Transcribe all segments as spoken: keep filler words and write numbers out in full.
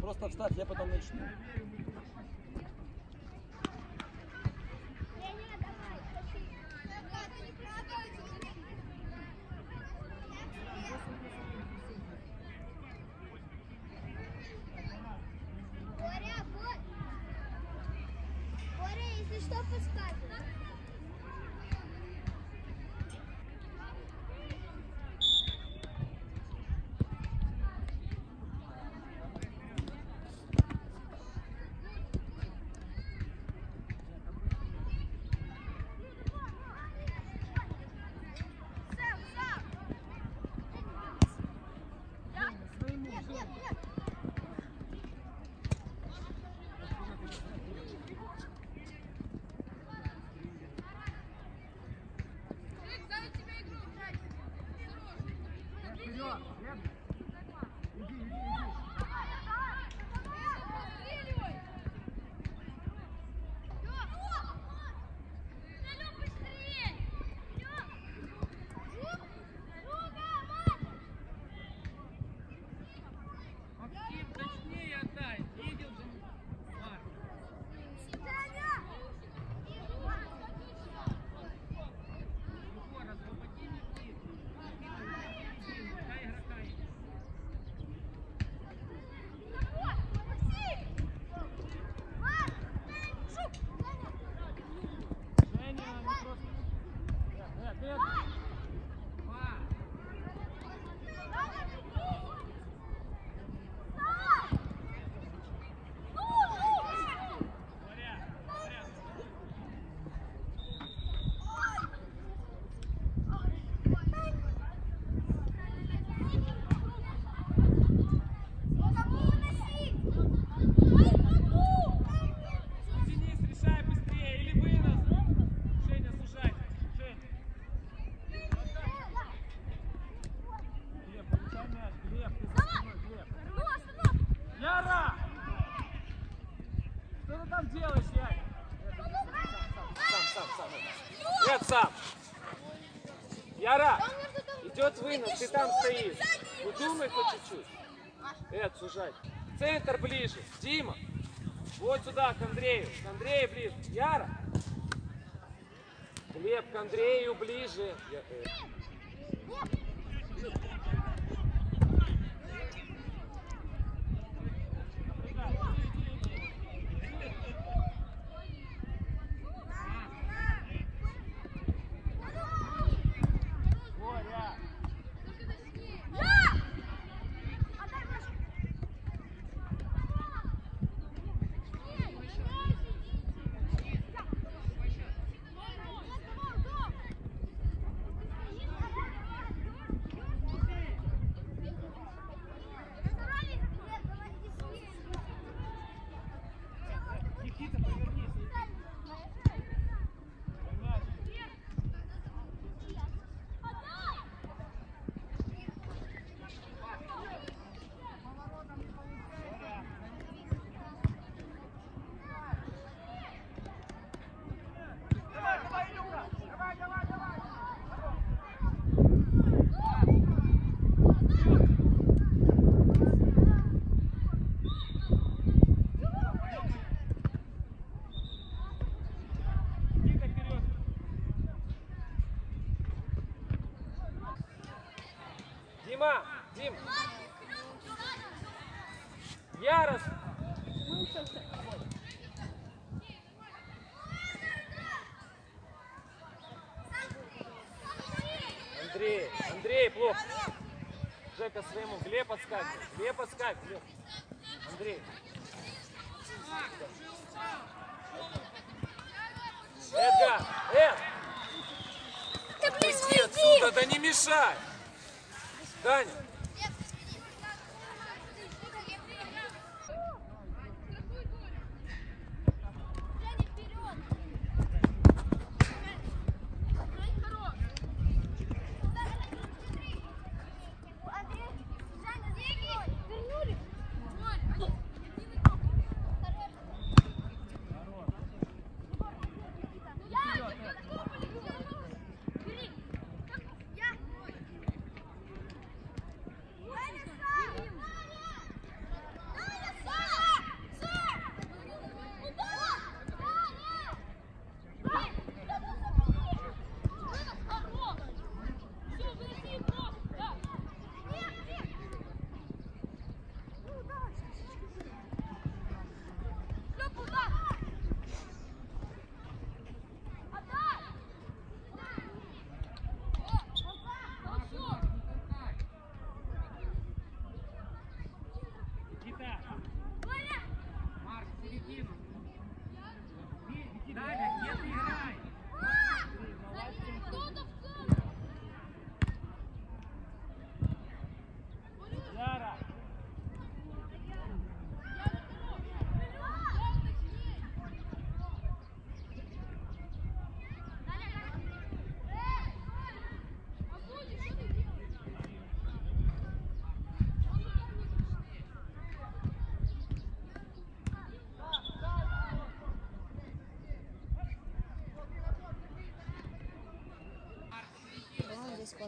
Просто встать, я потом начну. Что подсказывает? Сам. Яра, идет вынос, ты там стоишь. Удумай хоть чуть-чуть. Эд, сужай. Центр ближе. Дима. Вот сюда, к Андрею. К Андрею ближе. Яра. Глеб, к Андрею ближе. Я, э. Дима, Дим. Ярос. Андрей, Андрей, плохо. Жека своему. Глеб подскакивает. Глеб подскакивает. Глеб. Андрей. Эдгар, Эд. Да блин, Иди отсюда, да не мешай. Даня.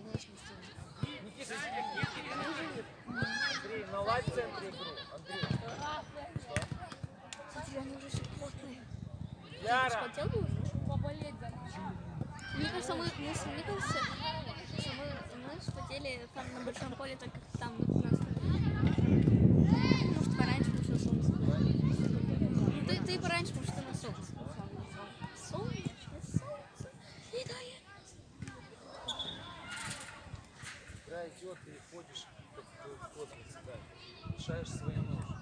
Никита, Андрей, наладь в центре игру. Андрей. Яра. Мне кажется, мы, мне, мне кажется, что мы, мы вспотели там на большом поле, только там на нас. Может, пораньше, потому что солнце. Ну, ты, ты пораньше, потому что ты на солнце. Солнце, солнце. И да, я... Игра идет, ты ходишь в космос, да. Решаешь свои нужды.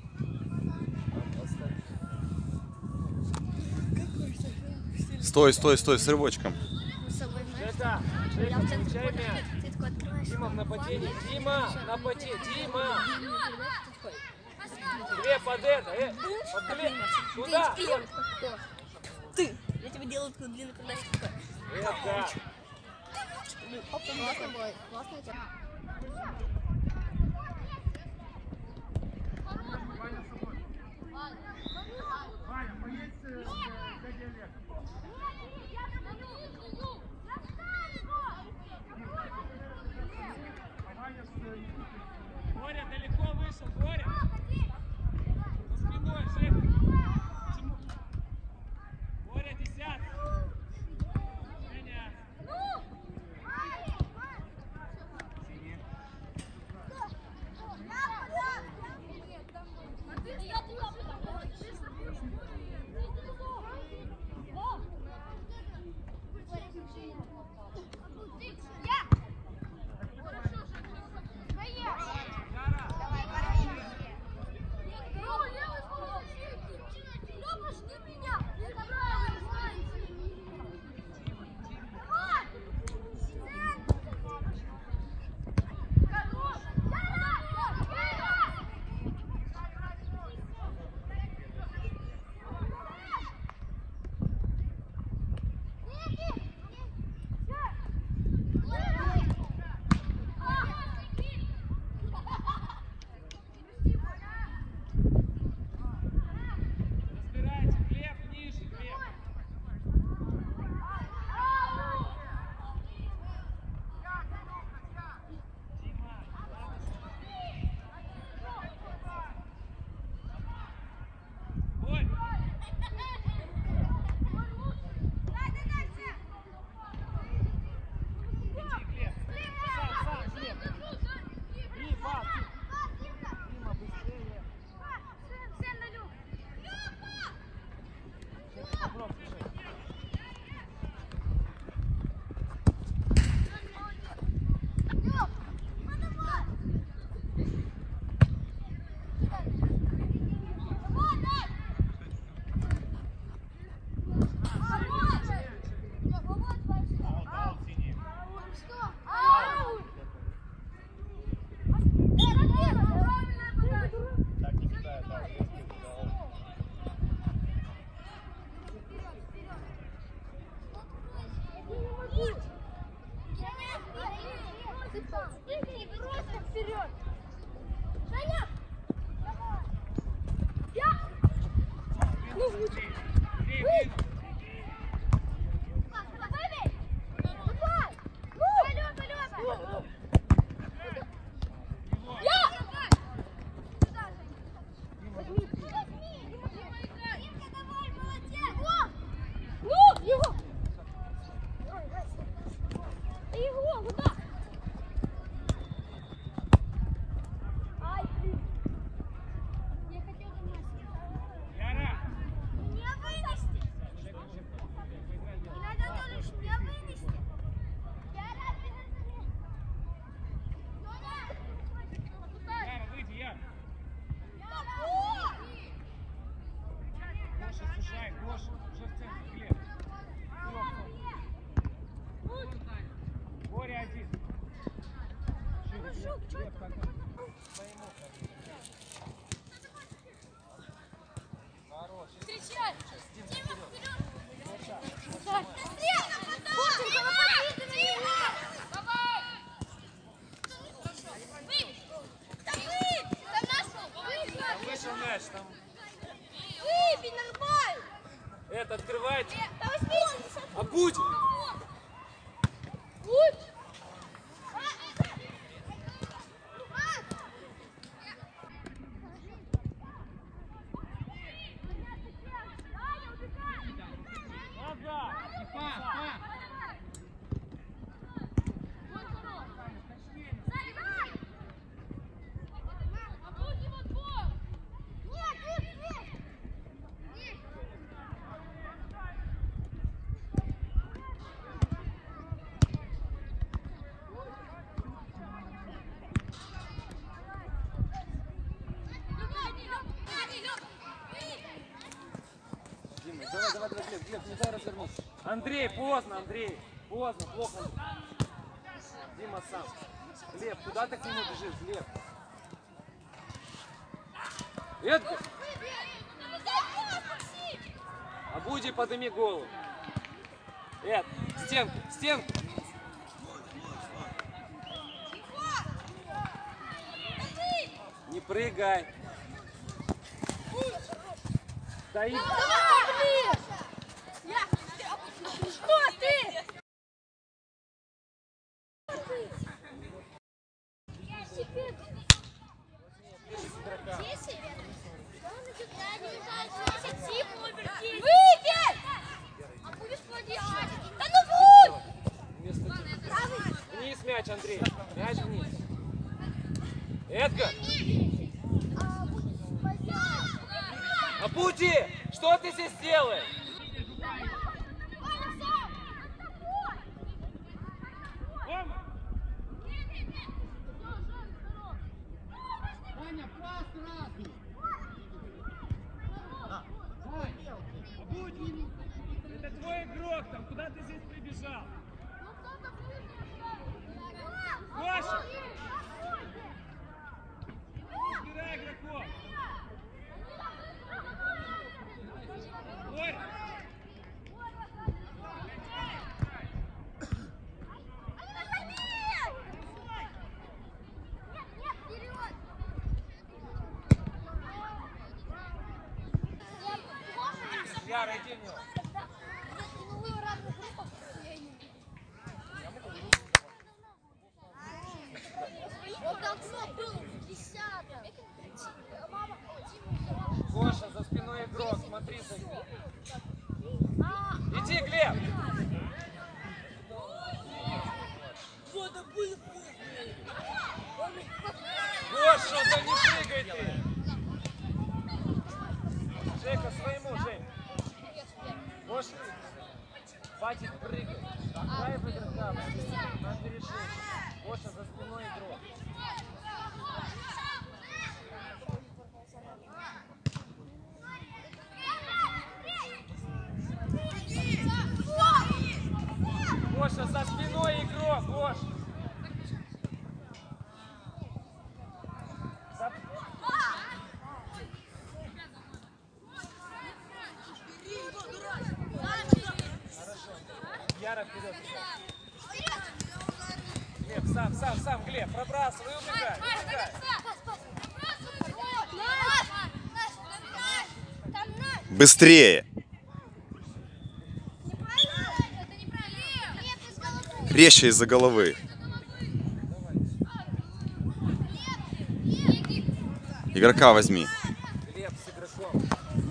Стой, стой, стой, с рывочком. Жека, Жека, получай мяч. Дима в нападении. Дима, напади. Дима. Глеб, под это. Э, под Глеб. Туда. Ты. Я тебе делаю такую длинную передачу. Это. Классно было. Классно у тебя. Боря, далеко вышел, Боря. За спиной, Жека. Почему? Боря, десятый. Женя. Это открывается. А будь! Дима, давай, давай, давай, Глеб, Глеб, не дай развернуться. Андрей, поздно, Андрей. Поздно, плохо. Дима сам. Глеб, куда ты к нему бежишь, Глеб? Эдгар! Абуди, подними голову. Эд, стенку, стенку. Не прыгай. Стоит. Что ты? Выйди! А будешь подъехать? Да ну будь! Вниз мяч, Андрей. Мяч вниз. Эдгар! Абуди! Что ты здесь делаешь? Это твой игрок там, куда ты здесь прибежал? Гоша! Убирай игроков! Ой! Яра, иди в него. Гоша, за спиной игрок, смотри за ним. Иди, Глеб! Гоша, да не прыгай ты! Жека, своему, Жень. Гоша, хватит прыгать. Дай в игрока, надо решить. Гоша, за спиной игрок. Гоша, за спиной игрок, Гоша. За... Хорошо. Яра, вперед. Глеб, сам, сам, сам, Глеб, пробрасывай, убегай, убегай. Быстрее! Резче из-за головы. Игрока возьми. Глеб с игроком.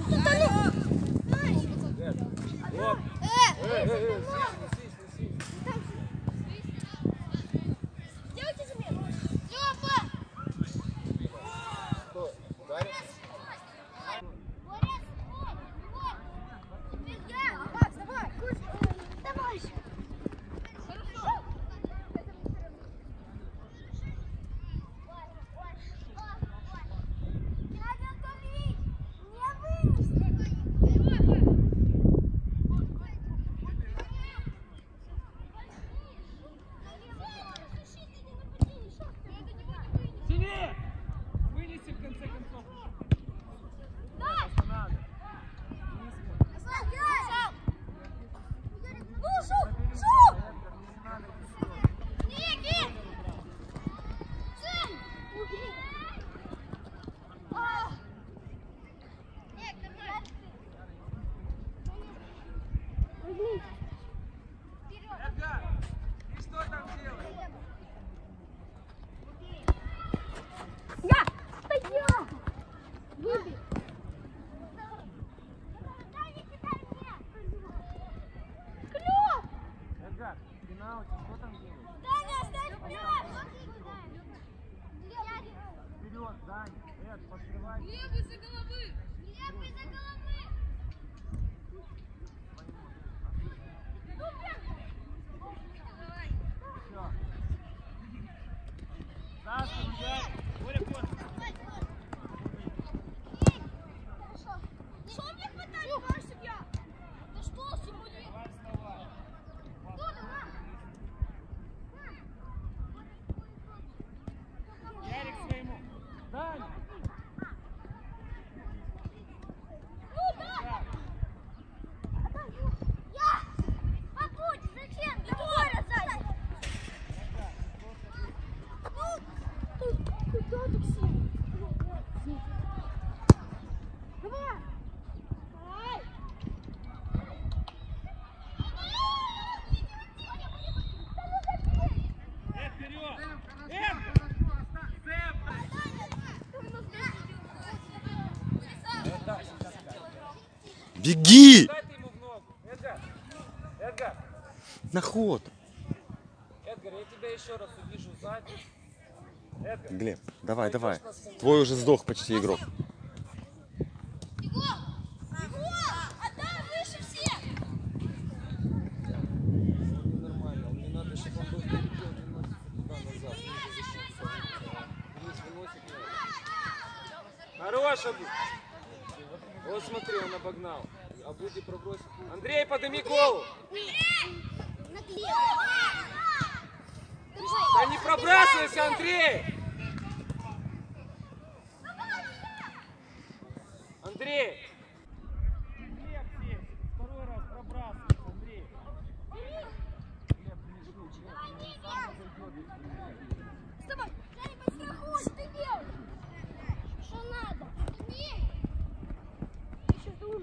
Оп. Эй, эй, эй, несись, несись, несись. Стой, ударит. Сильнее! Вынеси в конце концов. Надо. Эдгар, ты что там делаешь? Я! Да я! Выбей! Клёв! Эдгар, пенальти, что там делаешь? Даня, оставь мяч! Вперед, Даня. Эд, подкрывай. Глеб, из-за головы! Глеб, из-за головы! Все. Саша, ударь. Боря, поздно. Беги! Дай ты ему в ногу. Эдгар, Эдгар, На ход. Эдгар, я тебя еще раз увижу сзади. Эдгар. Глеб, давай, давай. Твой уже сдох почти игрок. Его! Его! Отдай выше всех! Нормально, мне надо, чтобы он был впереди, он не носится туда-назад. Ниже защиту. Вниз выносит мяч. Хорош, Абу. Вот смотри, он обогнал. Абуди пробросил. Андрей, подними голову. Да не пробрасывайся, Андрей! Андрей! Глеб здесь. Второй раз пробрасывайся, Андрей. Глеб, ближе, Глеб, сам подойдет. Вставай! Женя, подстрахуй! Что ты делаешь? Что надо? Бей! Еще думай.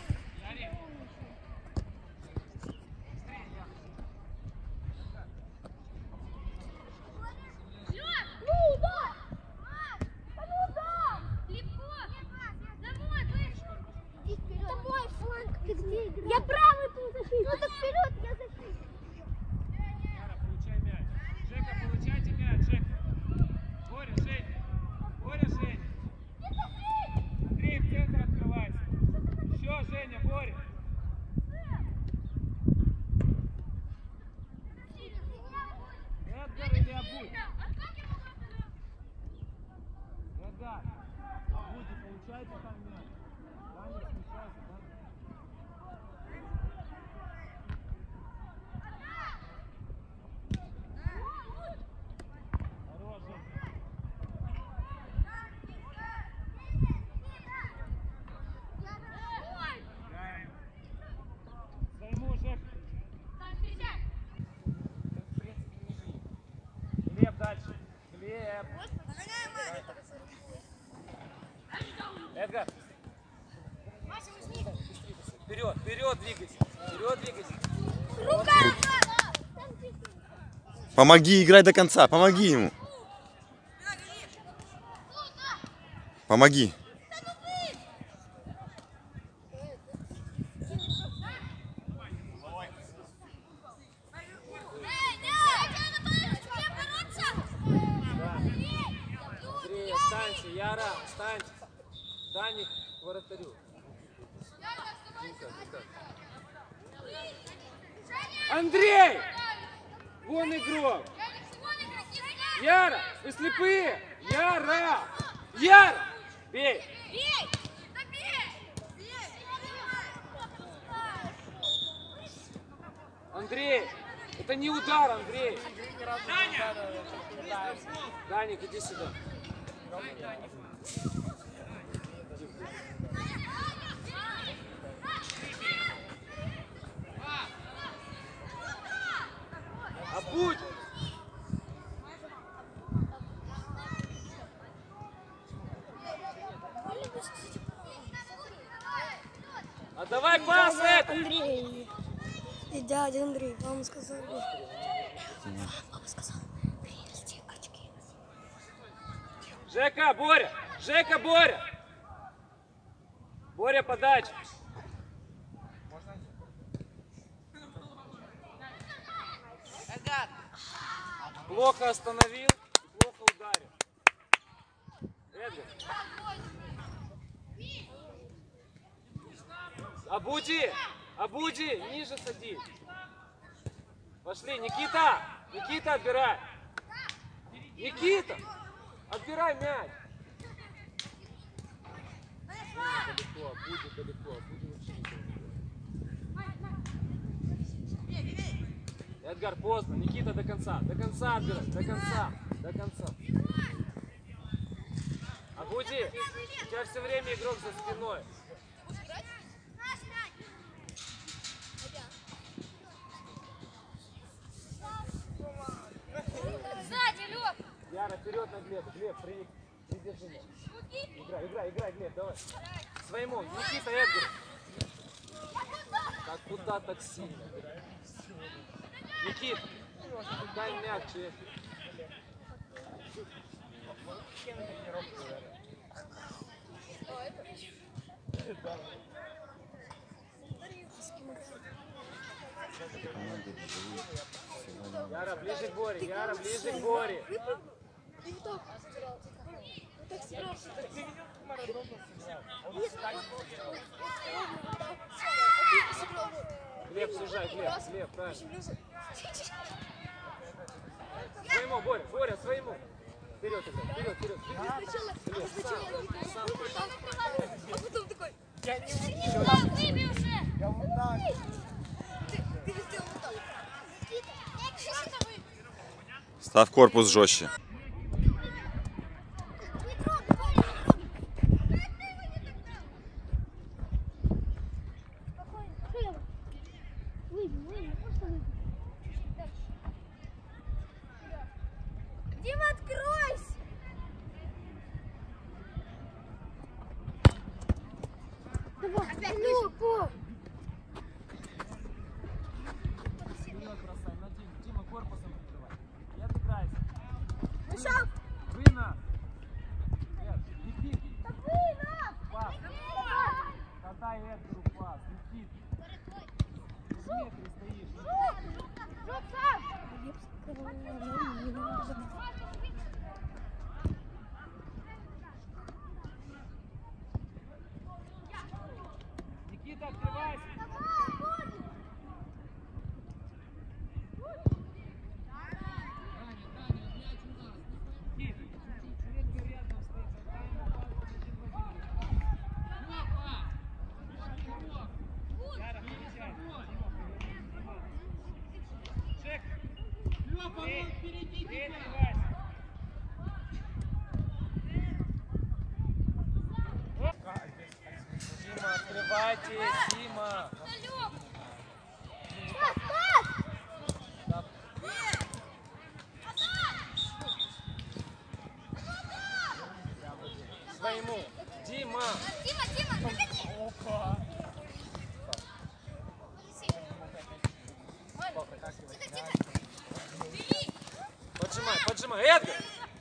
Ну, удар! Да ну удар! Легко! Домой, выше! Домой, фланг, ты где играешь? Я правый полузащитник! Ну так вперед, я защитник! Яра, получай мяч. Жека, получайте мяч, Жека. Боря, Женя. Боря, Женя. Андрей, в центр открывайся. Еще, Женя, Боря. Эдгар или Абуди? Эдгар. Абуди, получайте там мяч. Даня, смещайся, Даня. Хорош, Жека. Играем. Займу, Жека. В принципе, не жди. Глеб дальше. Глеб. Эдгар. Вперед, вперед двигайся. Вперед двигайся. Помоги играть до конца, помоги ему. Помоги. Андрей, останься. Яра, останься. Даник к вратарю. Андрей! Вон игрок! Яра! Вы слепые! Яра! Яра! Бей! Андрей! Это не удар, Андрей! Даник, иди сюда. А будь! А давай пас это! Андрей. И дядя Андрей, мама сказала. Папа сказал, перевести очки. Жека, Боря! Жека, Боря! Боря, подача! Плохо остановил, плохо ударил. Эдгар. Абуди! Абуди! Ниже садись. Пошли, Никита! Никита, отбирай! Никита! Отбирай мяч! Далеко, Абуди далеко, Абуди вообще не. Эдгар, поздно. Никита, до конца. До конца отбирай. До конца. До конца. Абуди, у тебя все время игрок за спиной. Сзади, Лёв! Яра, вперед на Глеба. Глеб, при... придержи мяч. Играй, играй, играй, Глеб, давай. Своему. Никита, Эдгар. Так куда так сильно? Никит, дай мягче. Яра, ближе к Боре, Яра, ближе к Боре. Глеб, сужай, Глеб, Глеб, правильно. Своему, Боря, Боря, своему. Вперед, вперед, вперед. Глеб, сам. А потом такой. Я не выбил уже. Я вот так. Ты сделал вот так. Ставь корпус жестче. Дима, откройся! Давай, опять ну, по! Вперед бросай, на Диму. Дима, корпусом прикрывай. И отыграйся. Вышел! Вынос! Нет, Никит! Да вынос! Пас! Отдай Эдгару пас, Никит! В метре стоишь. Жук сам! Никита, открывайся! Дима, открывайте, Дима! Своему! Дима! Дима, Дима, догони! Опа! Поджимай, поджимай! Эдгар!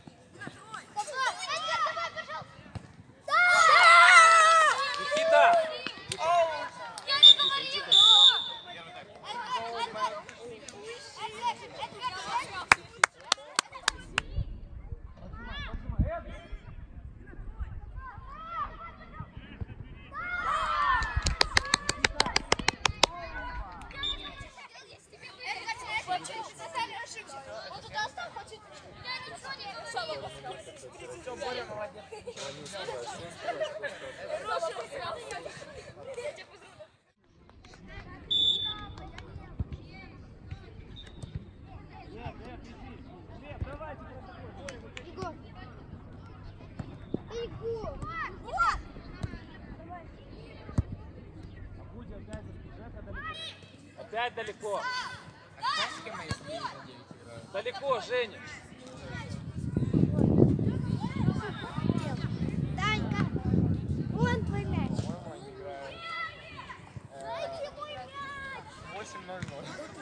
Никита! Я не говорила! Он туда оставь, хочет. Я никто не сало Все, Боря, молодец. Опять далеко. Далеко, Женя. Данька, вон твой мяч. восемь ноль ноль.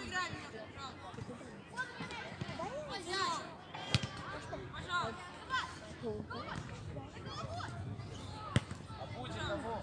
А будет кому?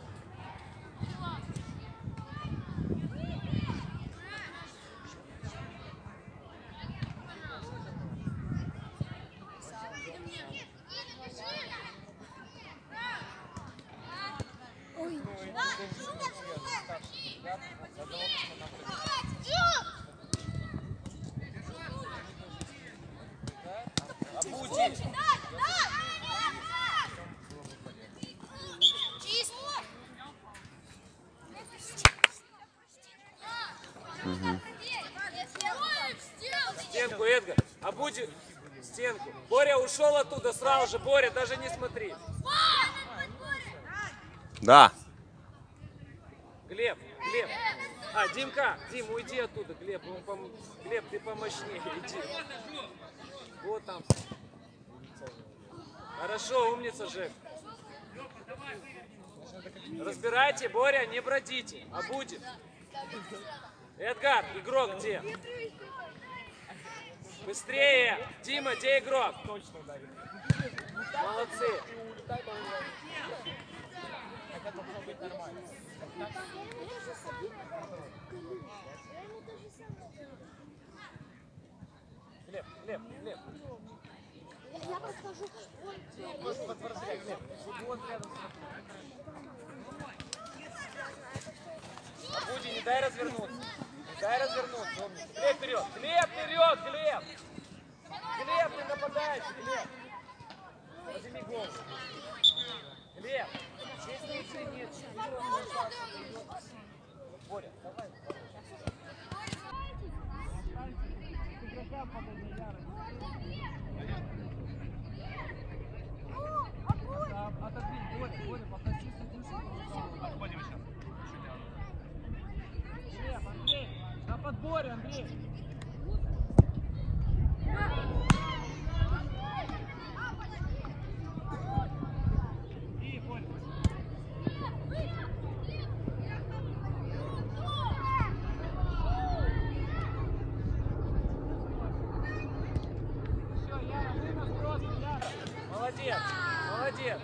Стенку, Эдгар. А будет стенку. Боря ушел оттуда сразу же. Боря, даже не смотри. Да. Глеб, Глеб. А, Димка, Дим, уйди оттуда, Глеб. Он пом... Глеб, ты помощнее, иди. Вот там. Хорошо, умница, Жек. Разбирайте, Боря, не бродите. А будет. Эдгар, игрок где? Быстрее! Дима, где игрок? Молодцы! Это должно быть нормально. Глеб, Глеб, Глеб. Я подхожу. Вот подворзляй, Глеб. Вот рядом с тобой. Абуди, не дай развернуться. Не дай развернуться. Умница. Глеб вперед. Глеб вперед, Глеб. Глеб, ты нападаешь, Глеб. Подними голову. Глеб, здесь ничего нет. Боря, давай. Отодвинь, Боря, Боря, попроси садись. Отходим сейчас. Глеб, Андрей, на подборе, Андрей. И, Боря. Все, Яра, вынос просто, Яра. Молодец, молодец.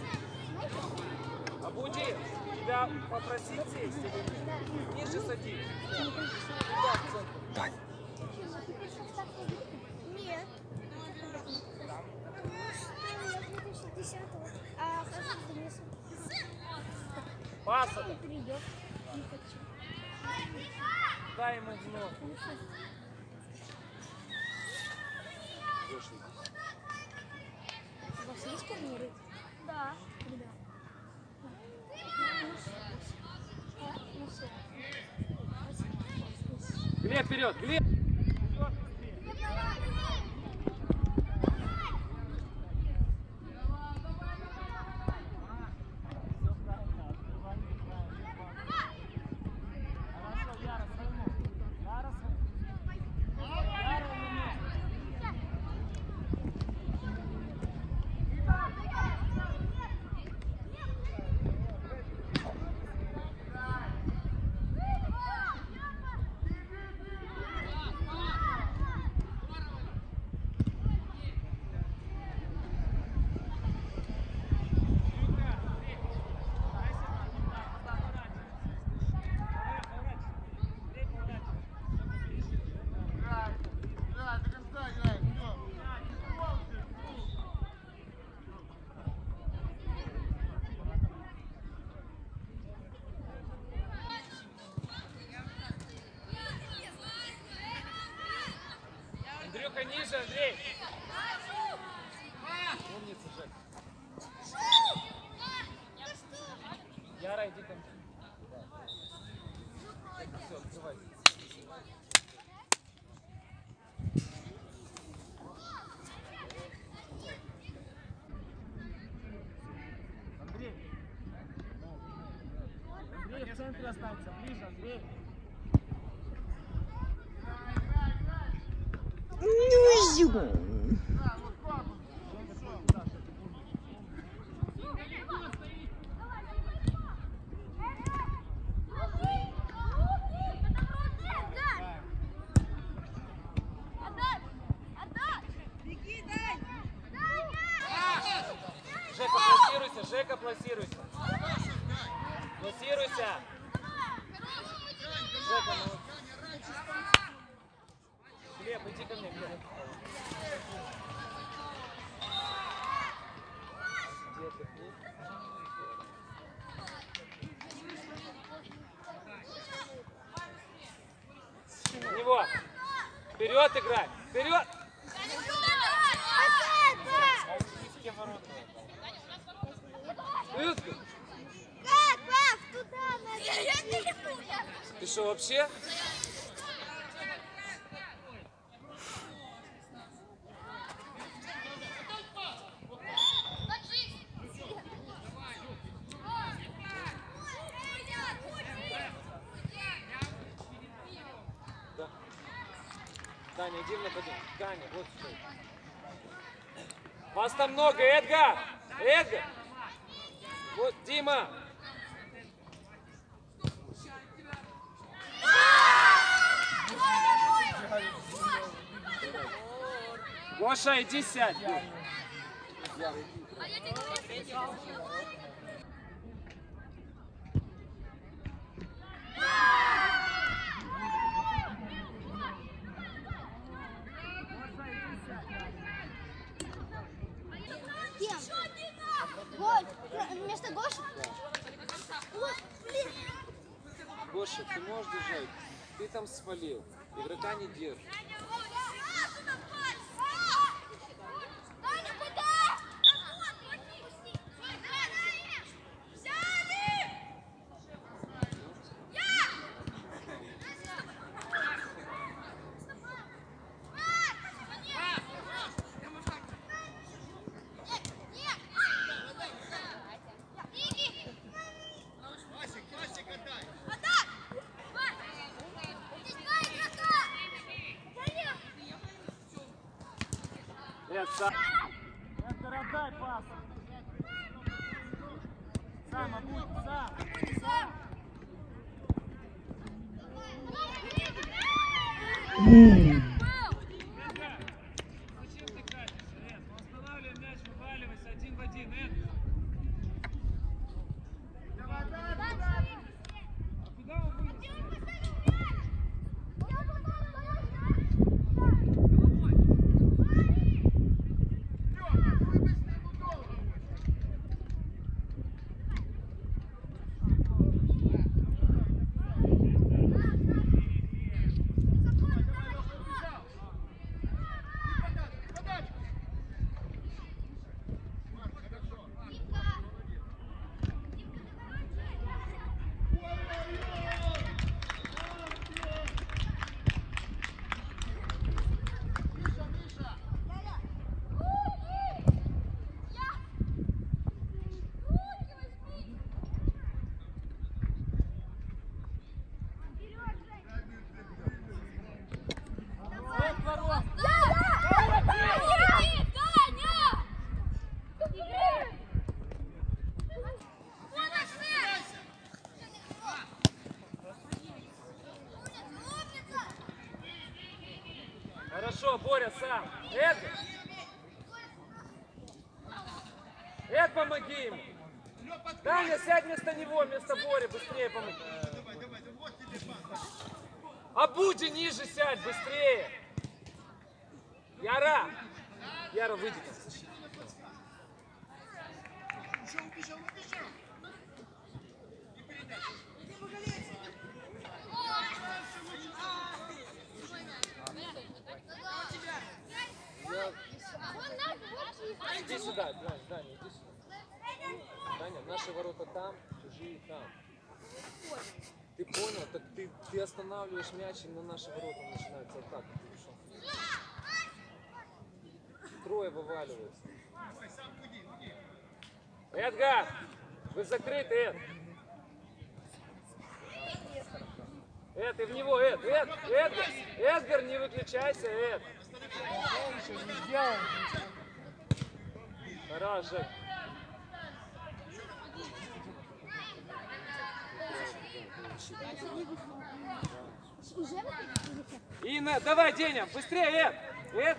Абуди, тебя попросить сесть или нет? Ниже садись. Тань. Нет. А хожу в лесу. Паса. Придет. Не хочу. Дай ему в ногу. У вас есть турниры? Да. Когда? Ну все. Глеб, вперед, Глеб! Андрюха, ниже, Андрей! Умница, Жек. Яра, иди ко мне. Все, открывай. Андрей! Андрей, в центре останься, ближе, Андрей! Жека, пласируйся, Жека, пласируйся. Пласируйся. Жека, ну... Глеб, иди ко мне, Глеб. Где ты? На него. Вперед играй. Вперед. Ты что, вообще? Да. Таня, иди в нападение. Таня, вот сюда. Вас там много, Эдгар! Эдгар! Вот, Дима! Гоша, иди сядь. Леша, ты можешь держать? Ты там свалил. Игрока не держит. Эдгар, отдай пас. Сам, обуй, сам, сам. Зачем ты катишься, Эд? Мы останавливаем мяч, вываливайся один в один, Эд. А куда он вынес? Хорошо, Боря сам. Эдгар. Эд, помоги ему. Даня, сядь вместо него, вместо Бори, быстрее помоги. А Буди ниже сядь, быстрее. Яра. Яра, выйди там. Иди сюда, Даня, Даня, иди сюда. Даня, наши ворота там, чужие там. Ты понял? Так ты, ты останавливаешь мяч, и на наши ворота начинается атака. Трое вываливаются. Эдгар! Вы закрыты, Эд! Эд, ты в него, Эд! Эд! Эдгар! Эдгар, не выключайся, Эд! Хорош, Жек. Инна, давай, Деня, быстрее, Эд! Эд!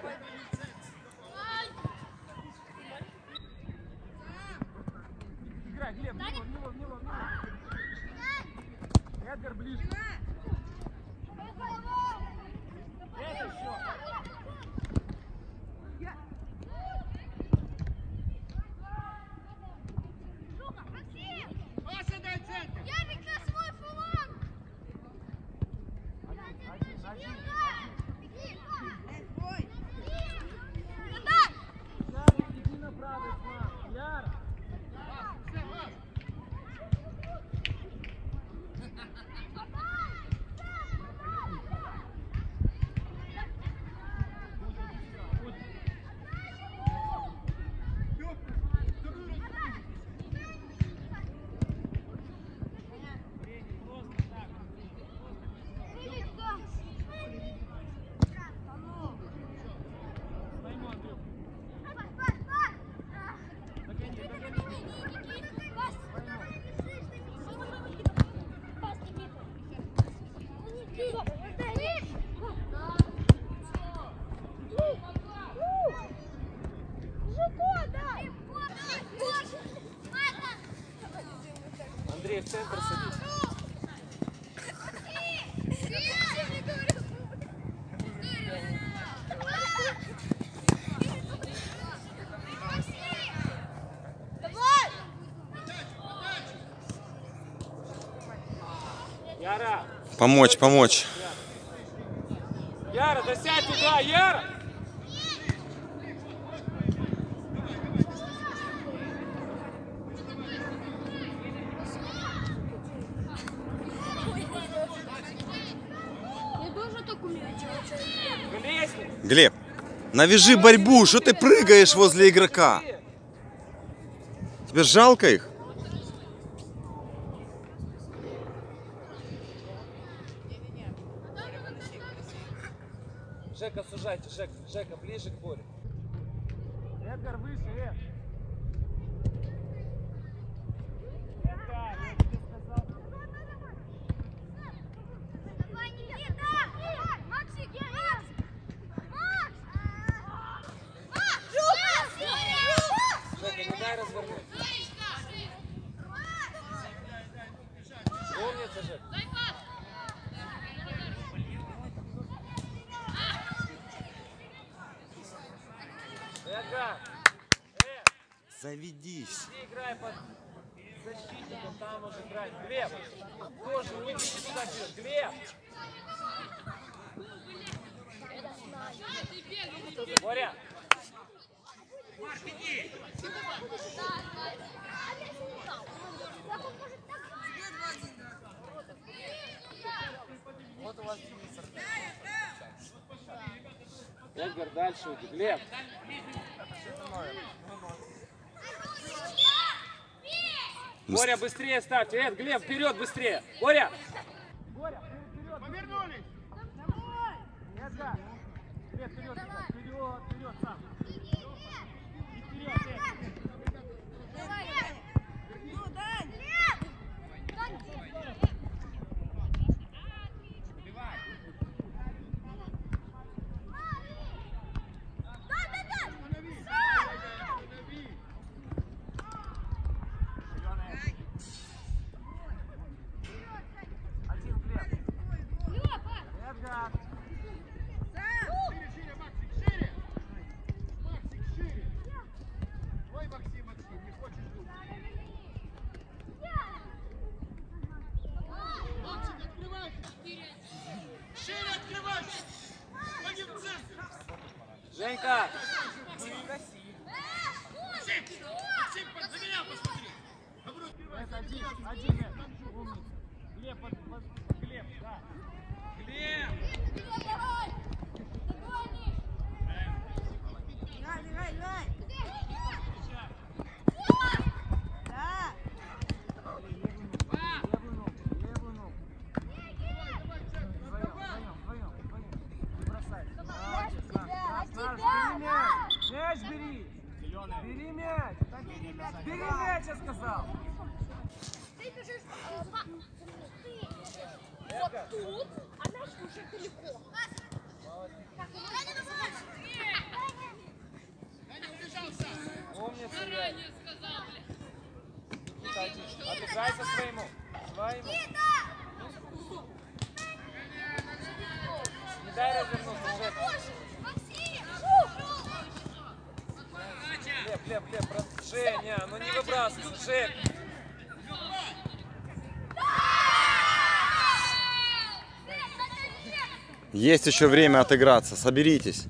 Играй, Глеб, в него, в него, в него, в него. Эдгар ближе. Это еще. Андрей, в центр садись. Яра! Помочь, помочь. Яра, да сядь туда, Яра! Я тоже так умею. Глесник! Глеб, навяжи борьбу, что ты прыгаешь возле игрока? Тебе жалко их? Жека, сужайте, Жека, Жека, ближе к Боре. Эдгар, выше, Эд! Жека, не дай развернуть. Умница, Жека. Эдгар! Эд! Заведись. Иди играй под защитником, там уже играть. Глеб! Тоже уйдите туда вперед. Глеб! Боря! Вот у вас Эдгар, дальше уйди. Глеб! Боря, быстрее ставьте. Эд, Глеб, вперед, быстрее. Боря! Боря, вперед, повернулись. Эдгар! Глеб, вперед, вперед, вперед, сам. И вперед, Эд. Один Глеб. Эдгар. Женька! Это один, один, это. Умница. Глеб, под, под, Глеб, да. Глеб! Левую ногу, левую ногу. Вдвоем, вдвоем, вдвоем, вдвоем. Не бросай. Молодец, Наш, наш, наш, бери мяч. Мяч бери. Бери мяч. Так, бери мяч. Бери мяч, я сказал. Ты бежишь вот тут, а мяч уже далеко. Умница, Яр. Отыграйся своему. Своему. Не дай развернуться, Жека. Леп, леп, леп. Про- Женя, ну не выбрасывайся, Жек. Есть еще время отыграться, соберитесь.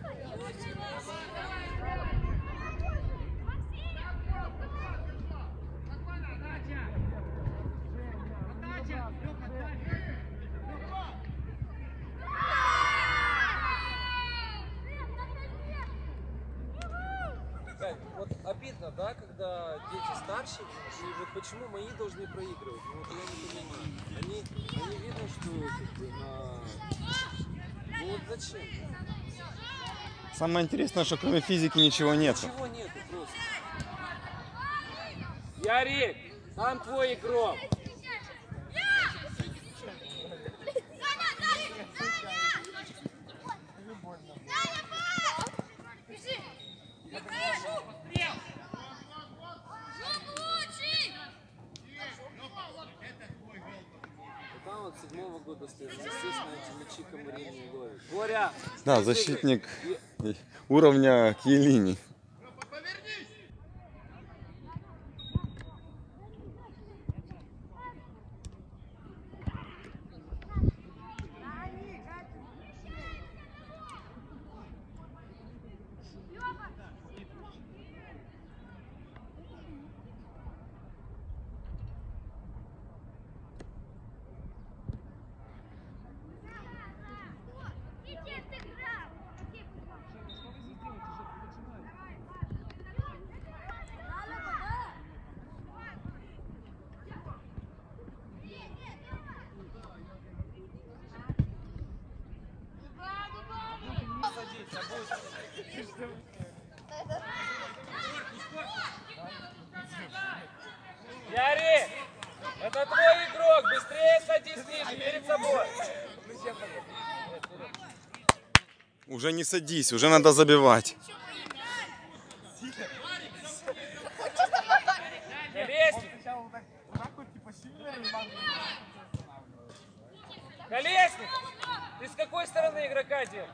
Кать, вот обидно, да, когда дети старше, и вот почему мои должны проигрывать? Ну, вот я не понимаю. Они, они видно, что как бы, на... Ну вот зачем? Самое интересное, что кроме физики ничего нету. Ничего нету просто. Ярик, там твой игрок. Там вот седьмого года стоит, естественно, эти мячи Камарин не ловит. Боря! Да, защитник уровня Кьелини. Яри, это твой игрок, быстрее садись ниже, перед собой. Уже не садись, уже надо забивать. Колесник! Колесник! Ты с какой стороны игрока держишь?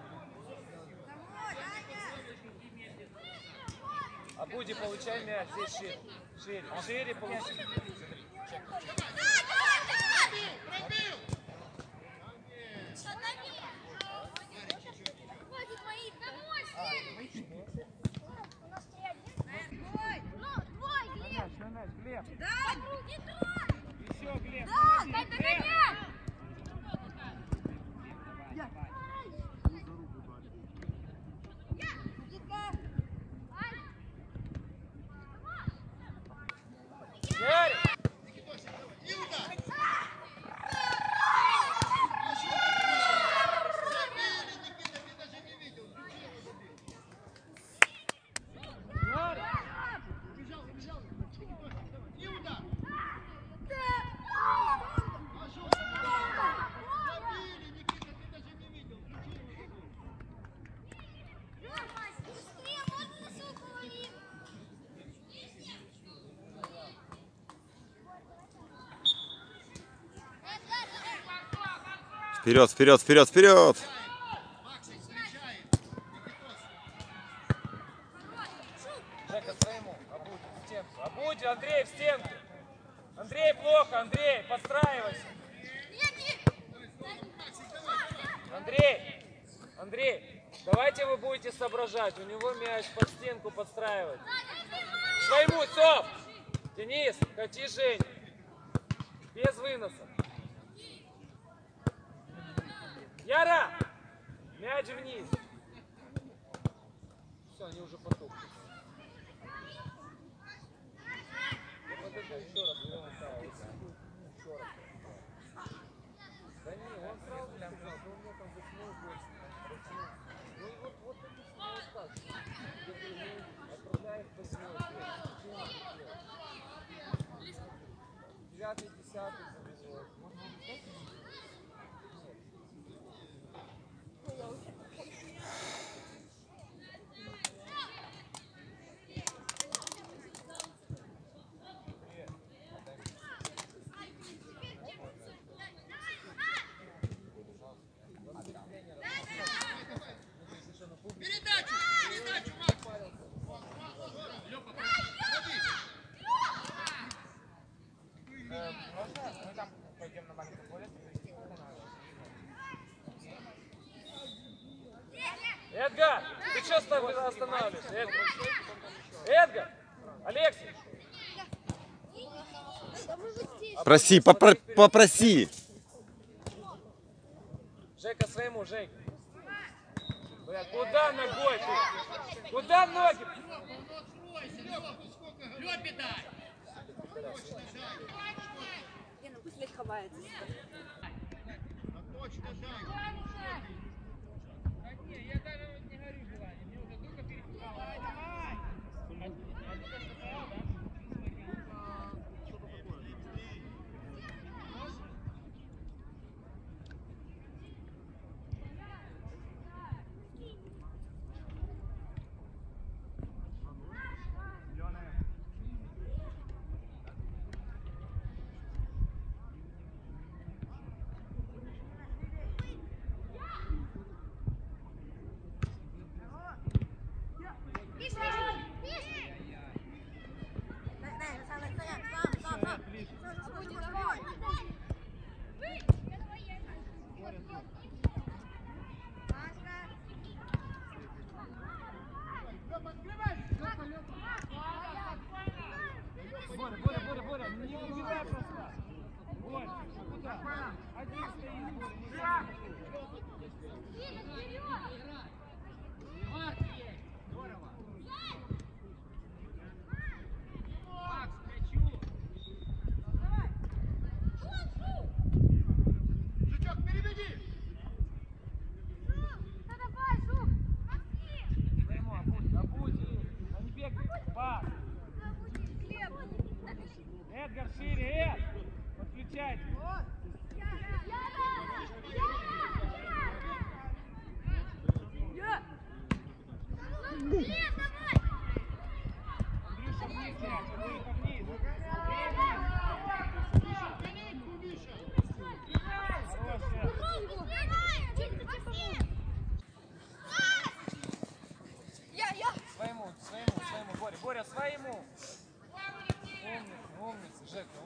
А Буди, получай мяч, здесь шире. Шире, шире получай. Еще, Глеб. Ярик! Вперед, вперед, вперед, вперед! Жека, своему. Абуди, в стенку. Абуди, Андрей, в стенку. Андрей, плохо, Андрей, подстраивайся. Андрей, Андрей, давайте вы будете соображать. У него мяч под стенку подстраивать. Своему, стоп! Денис, кати Жень. Без выноса. Яра! Мяч вниз. Все, они уже потом. Подожди, еще раз. Еще раз. Да не, он сразу сказал, что у меня там восьмой год. Ну и вот, вот это снова так. Я говорю, ну, отправляй их восьмой год. Девятый, десятый завезет. Можно написать? Эдгар, ты что останавливаешься? Эдгар, Эдгар, Алексей. Проси, попро попроси. Жека, своему, Жека. Бля, куда ногой ты? Куда ноги? Лена, пусть Лех ховается. Я даже не говорю желание, мне уже только перекупала. Давай!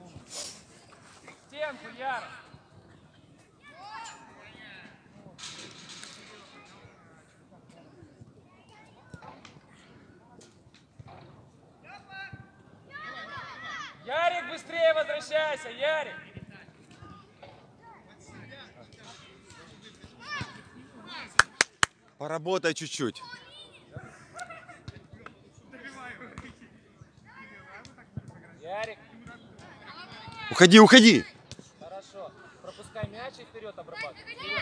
Стенку, Яра. Ярик, быстрее возвращайся, Ярик. Поработай чуть-чуть. Ярик, Уходи, уходи. хорошо. Пропускай мяч и вперед обрабатывай.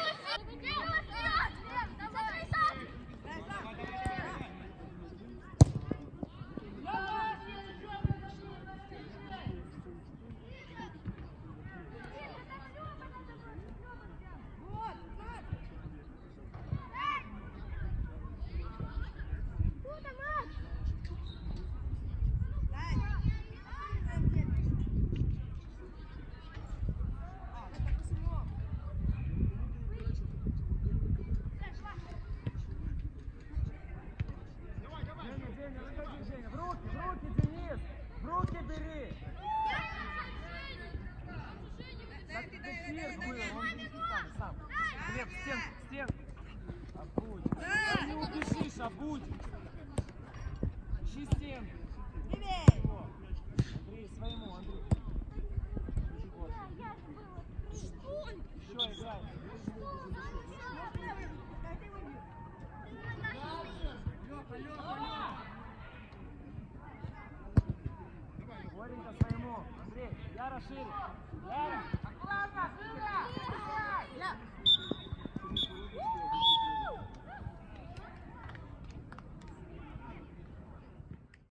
В руки, в руки, Денис! В руки бери! Сам. Глеб, стенку, стенку. Обудь. Да не убежишь, обудь. Ищи стенку. Андрей, своему, Андрей. Еще играй. Боренька своему. Андрей, Яра шире. Яра. Аккуратно, шире.